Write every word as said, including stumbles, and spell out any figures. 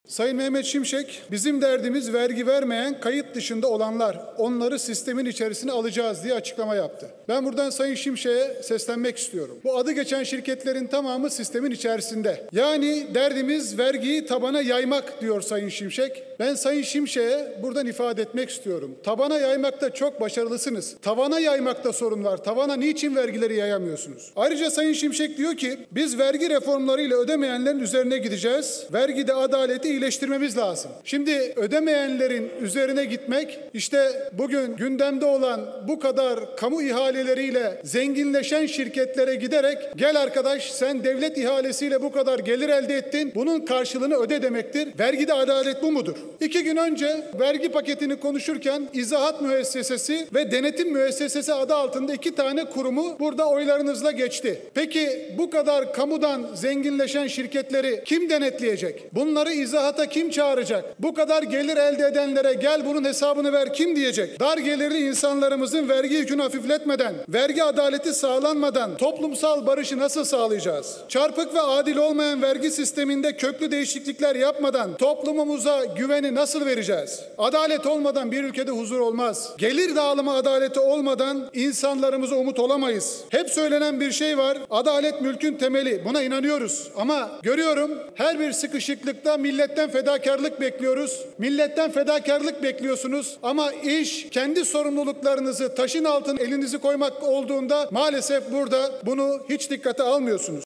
Sayın Mehmet Şimşek, bizim derdimiz vergi vermeyen, kayıt dışında olanlar, onları sistemin içerisine alacağız diye açıklama yaptı. Ben buradan Sayın Şimşek'e seslenmek istiyorum. Bu adı geçen şirketlerin tamamı sistemin içerisinde. Yani derdimiz vergiyi tabana yaymak diyor Sayın Şimşek. Ben Sayın Şimşek'e buradan ifade etmek istiyorum. Tabana yaymakta çok başarılısınız. Tavana yaymakta sorun var. Tavana niçin vergileri yayamıyorsunuz? Ayrıca Sayın Şimşek diyor ki biz vergi reformlarıyla ödemeyenlerin üzerine gideceğiz. Vergide adaleti iyileştirmemiz lazım. Şimdi ödemeyenlerin üzerine gitmek, işte bugün gündemde olan bu kadar kamu ihaleleriyle zenginleşen şirketlere giderek gel arkadaş sen devlet ihalesiyle bu kadar gelir elde ettin, bunun karşılığını öde demektir. Vergide adalet bu mudur? İki gün önce vergi paketini konuşurken İzahat Müessesesi ve Denetim Müessesesi adı altında iki tane kurumu burada oylarınızla geçti. Peki bu kadar kamudan zenginleşen şirketleri kim denetleyecek? Bunları izahata kim çağıracak? Bu kadar gelir elde edenlere gel bunun hesabını ver kim diyecek? Dar gelirli insanlarımızın vergi yükünü hafifletmeden, vergi adaleti sağlanmadan toplumsal barışı nasıl sağlayacağız? Çarpık ve adil olmayan vergi sisteminde köklü değişiklikler yapmadan toplumumuza güveni nasıl vereceğiz? Adalet olmadan bir ülkede huzur olmaz. Gelir dağılımı adaleti olmadan insanlarımıza umut olamayız. Hep söylenen bir şey var. Adalet mülkün temeli. Buna inanıyoruz. Ama görüyorum her bir sıkışıklıkta milletten fedakarlık bekliyoruz. Milletten fedakarlık bekliyorsunuz. Ama iş kendi sorumluluklarınızı taşın altına elinizi koymak olduğunda maalesef burada bunu hiç dikkate almıyorsunuz.